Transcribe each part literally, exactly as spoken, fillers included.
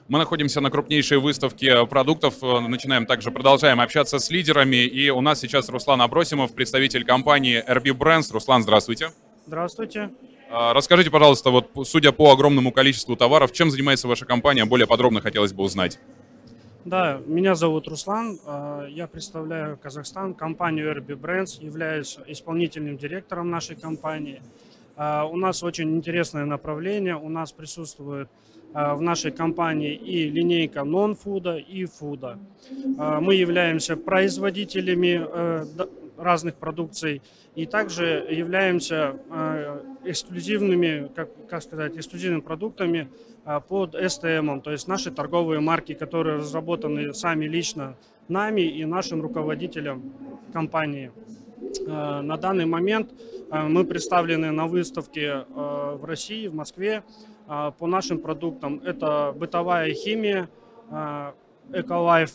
Мы находимся на крупнейшей выставке продуктов, начинаем также, продолжаем общаться с лидерами, и у нас сейчас Руслан Абросимов, представитель компании эр би Brands. Руслан, здравствуйте. Здравствуйте. Расскажите, пожалуйста, вот судя по огромному количеству товаров, чем занимается ваша компания, более подробно хотелось бы узнать. Да, меня зовут Руслан, я представляю Казахстан, компанию эр би Brands, являюсь исполнительным директором нашей компании. У нас очень интересное направление, у нас присутствует в нашей компании и линейка нон-фуда, и фуда. Мы являемся производителями разных продукций и также являемся эксклюзивными, как, как сказать, эксклюзивными продуктами под эс тэ эм, то есть наши торговые марки, которые разработаны сами лично нами и нашим руководителем компании. На данный момент мы представлены на выставке в России, в Москве по нашим продуктам. Это бытовая химия Эколайф,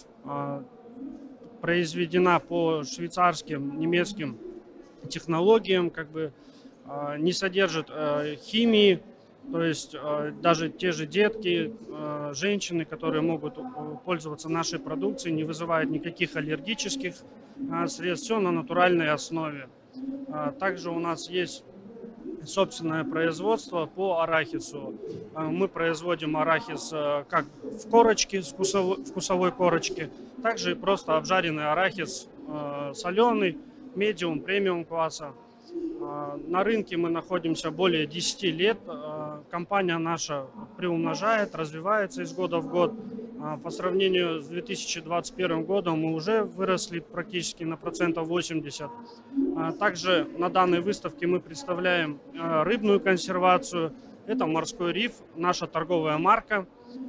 произведена по швейцарским, немецким технологиям, как бы не содержит химии, то есть даже те же детки, женщины, которые могут пользоваться нашей продукцией, не вызывают никаких аллергических средств, все на натуральной основе. Также у нас есть собственное производство по арахису. Мы производим арахис как в корочке, вкусовой, вкусовой корочке, также и просто обжаренный арахис соленый, медиум, премиум класса. На рынке мы находимся более десяти лет. Компания наша приумножает, развивается из года в год. По сравнению с две тысячи двадцать первым годом мы уже выросли практически на процентов восемьдесят. Также на данной выставке мы представляем рыбную консервацию. Это морской риф, наша торговая марка.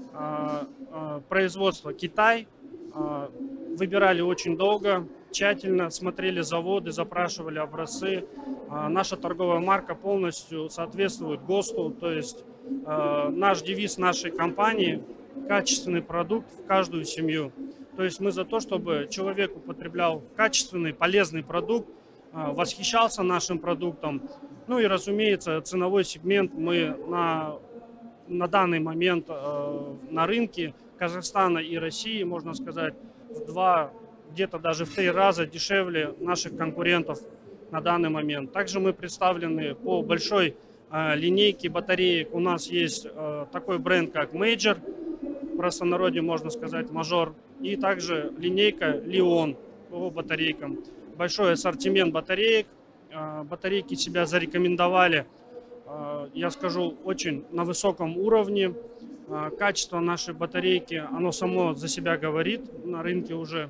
Производство Китай. Выбирали очень долго, тщательно, смотрели заводы, запрашивали образцы. Наша торговая марка полностью соответствует ГОСТу, то есть наш девиз нашей компании – качественный продукт в каждую семью. То есть мы за то, чтобы человек употреблял качественный, полезный продукт, восхищался нашим продуктом. Ну и, разумеется, ценовой сегмент мы на, на данный момент на рынке Казахстана и России, можно сказать, в два, где-то даже в три раза дешевле наших конкурентов на данный момент. Также мы представлены по большой э, линейке батареек. У нас есть э, такой бренд, как Major, в простонародье можно сказать мажор, и также линейка Leon по батарейкам. Большой ассортимент батареек. Э, батарейки себя зарекомендовали, э, я скажу, очень на высоком уровне. Качество нашей батарейки, оно само за себя говорит на рынке уже.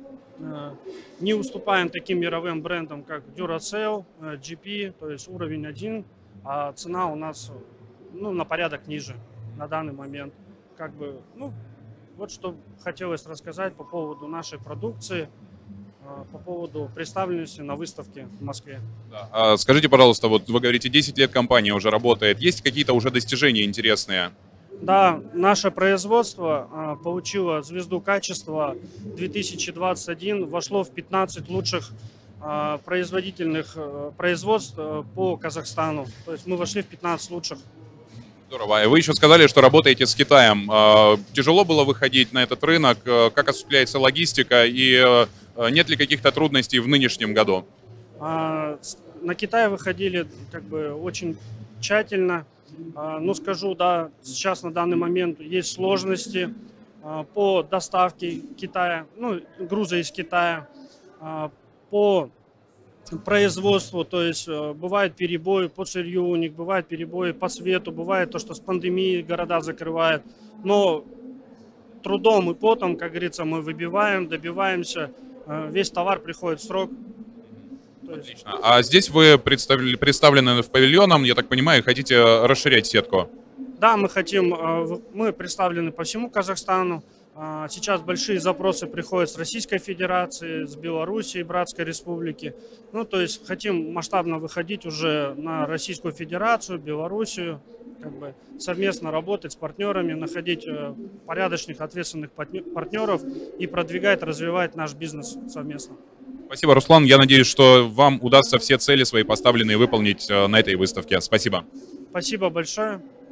Не уступаем таким мировым брендам, как Duracell, джи пи, то есть уровень один, а цена у нас ну, на порядок ниже на данный момент. Как бы, ну, вот что хотелось рассказать по поводу нашей продукции, по поводу представленности на выставке в Москве. Да. Скажите, пожалуйста, вот вы говорите, десять лет компания уже работает, есть какие-то уже достижения интересные? Да, наше производство а, получило звезду качества две тысячи двадцать один, вошло в пятнадцать лучших а, производительных а, производств а, по Казахстану. То есть мы вошли в пятнадцать лучших. Здорово. И вы еще сказали, что работаете с Китаем. А, тяжело было выходить на этот рынок? Как осуществляется логистика? И а, нет ли каких-то трудностей в нынешнем году? А, на Китай выходили как бы очень тщательно. Ну, скажу, да, сейчас на данный момент есть сложности по доставке Китая, ну, груза из Китая, по производству, то есть бывают перебои по сырью у них, бывают перебои по свету, бывает то, что с пандемией города закрывают, но трудом и потом, как говорится, мы выбиваем, добиваемся, весь товар приходит в срок. Отлично. А здесь вы представлены, представлены в павильоном, я так понимаю, хотите расширять сетку? Да, мы хотим, мы представлены по всему Казахстану. Сейчас большие запросы приходят с Российской Федерации, с Белоруссии, Братской Республики. Ну, то есть хотим масштабно выходить уже на Российскую Федерацию, Белоруссию, как бы совместно работать с партнерами, находить порядочных, ответственных партнеров и продвигать, развивать наш бизнес совместно. Спасибо, Руслан. Я надеюсь, что вам удастся все цели свои поставленные выполнить на этой выставке. Спасибо. Спасибо большое.